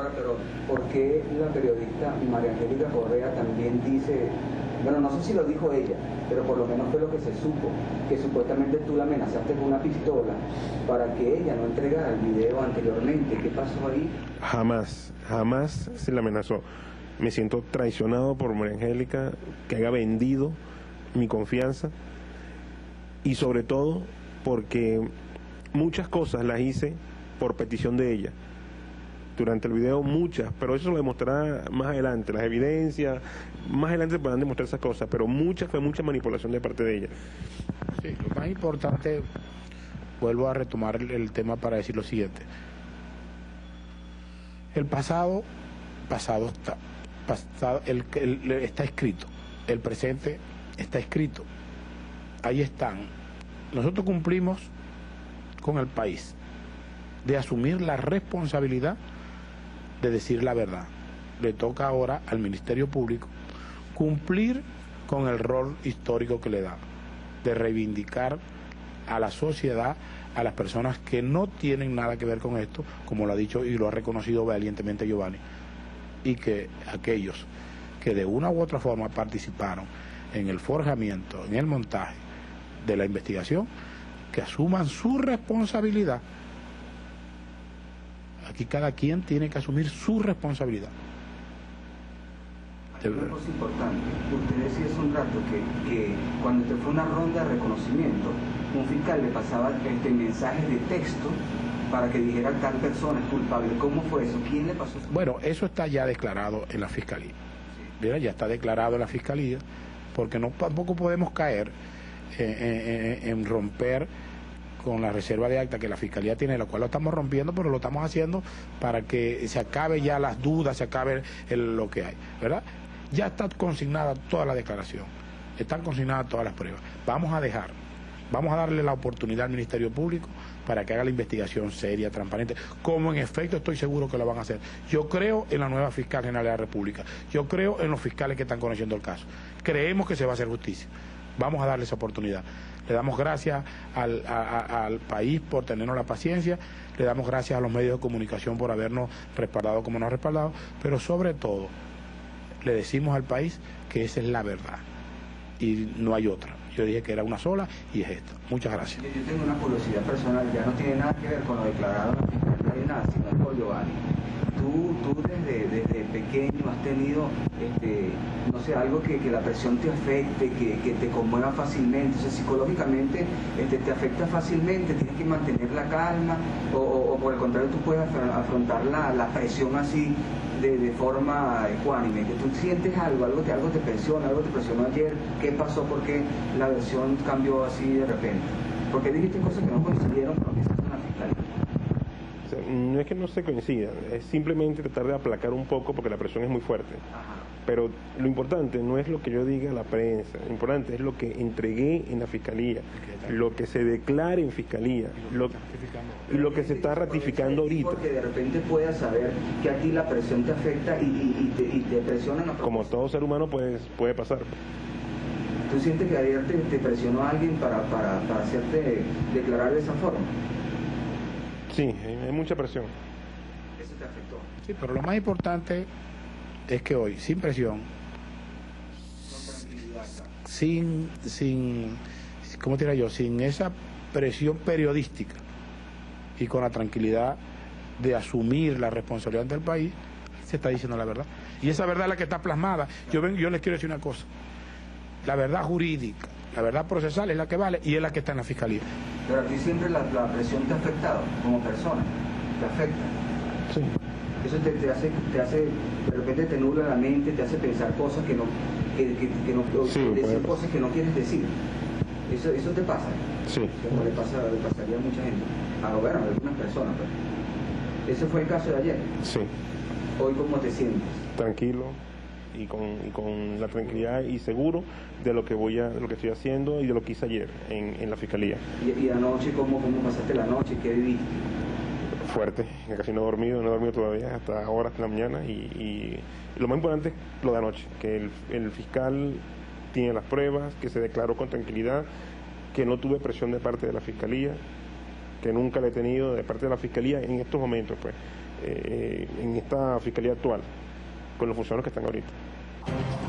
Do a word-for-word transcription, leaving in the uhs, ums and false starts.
Ahora, pero ¿por qué la periodista María Angélica Correa también dice, bueno, no sé si lo dijo ella, pero por lo menos fue lo que se supo, que supuestamente tú la amenazaste con una pistola para que ella no entregara el video anteriormente? ¿Qué pasó ahí? Jamás, jamás se la amenazó. Me siento traicionado por María Angélica, que haya vendido mi confianza, y sobre todo porque muchas cosas las hice por petición de ella. Durante el video muchas, pero eso lo demostrará más adelante, las evidencias, más adelante podrán demostrar esas cosas, pero muchas, fue mucha manipulación de parte de ella. Sí, lo más importante, vuelvo a retomar el, el tema para decir lo siguiente. El pasado, pasado está, pasado, el, el, está escrito, el presente está escrito, ahí están. Nosotros cumplimos con el país de asumir la responsabilidad de decir la verdad. Le toca ahora al Ministerio Público cumplir con el rol histórico que le da, de reivindicar a la sociedad, a las personas que no tienen nada que ver con esto, como lo ha dicho y lo ha reconocido valientemente Giovanni, y que aquellos que de una u otra forma participaron en el forjamiento, en el montaje de la investigación, que asuman su responsabilidad. Aquí cada quien tiene que asumir su responsabilidad. Hay una cosa importante. Usted decía hace un rato que, que cuando te fue una ronda de reconocimiento, un fiscal le pasaba este mensaje de texto para que dijera tal persona es culpable. ¿Cómo fue eso? ¿Quién le pasó eso? Bueno, eso está ya declarado en la Fiscalía. Sí. Mira, ya está declarado en la Fiscalía, porque no tampoco podemos caer eh, en, en romper con la reserva de acta que la Fiscalía tiene, la cual lo estamos rompiendo, pero lo estamos haciendo para que se acabe ya las dudas, se acabe el, lo que hay, ¿verdad? Ya está consignada toda la declaración, están consignadas todas las pruebas. Vamos a dejar, vamos a darle la oportunidad al Ministerio Público para que haga la investigación seria, transparente, como en efecto estoy seguro que lo van a hacer. Yo creo en la nueva Fiscal General de la República, yo creo en los fiscales que están conociendo el caso, creemos que se va a hacer justicia, vamos a darle esa oportunidad. Le damos gracias al, a, a, al país por tenernos la paciencia, le damos gracias a los medios de comunicación por habernos respaldado como nos han respaldado, pero sobre todo le decimos al país que esa es la verdad y no hay otra. Yo dije que era una sola y es esta. Muchas gracias. Yo tengo una curiosidad personal, ya no tiene nada que ver con lo declarado en la Fiscalía ni nada, sino es por Giovanni. Tú, tú desde, desde pequeño has tenido, este, no sé, algo que, que la presión te afecte, que, que te conmueva fácilmente, o sea, psicológicamente este, te afecta fácilmente, tienes que mantener la calma, o, o, o por el contrario tú puedes afrontar la, la presión así de, de forma ecuánime, que tú sientes algo, algo te, algo te presiona, algo te presionó ayer, ¿qué pasó? ¿Por qué la versión cambió así de repente? Porque dijiste cosas que no coincidieron con lo que hiciste en la Fiscalía. No es que no se coincidan, es simplemente tratar de aplacar un poco porque la presión es muy fuerte. Ajá. Pero lo importante no es lo que yo diga a la prensa, lo importante es lo que entregué en la Fiscalía, lo que se declare en Fiscalía, lo, y lo que se está ratificando ahorita. Porque de repente puedas saber que a ti la presión te afecta y, y, y, te, y te presiona. No, como todo ser humano puede, puede pasar. ¿Tú sientes que ayer te, te presionó a alguien para, para, para hacerte declarar de esa forma? Sí, hay mucha presión. ¿Eso te afectó? Sí, pero lo más importante es que hoy, sin presión, sin, sin, ¿cómo te diría yo? Sin esa presión periodística y con la tranquilidad de asumir la responsabilidad del país, se está diciendo la verdad. Y esa verdad es la que está plasmada. Yo, ven, yo les quiero decir una cosa. La verdad jurídica, la verdad procesal es la que vale y es la que está en la Fiscalía. Pero a ti siempre la, la presión te ha afectado como persona, te afecta. Sí. Eso te, te hace, te hace, de repente te nubla la mente, te hace pensar cosas que no, que, que, que no, sí, decir pues. cosas que no quieres decir. Eso, eso te pasa. Sí. Como le pasa, le pasaría a mucha gente. A bueno, a algunas personas, pues. Ese fue el caso de ayer. Sí. Hoy, ¿cómo te sientes? Tranquilo. Y con, y con la tranquilidad y seguro de lo que voy a, de lo que estoy haciendo y de lo que hice ayer en, en la Fiscalía. ¿Y, y anoche cómo, cómo pasaste la noche? ¿Qué viviste? Fuerte, casi no he dormido, no he dormido todavía hasta ahora, hasta la mañana, y, y lo más importante es lo de anoche, que el, el fiscal tiene las pruebas, que se declaró con tranquilidad, que no tuve presión de parte de la Fiscalía, que nunca la he tenido de parte de la Fiscalía en estos momentos, pues. eh, en esta fiscalía actual, con los funcionarios que están ahorita.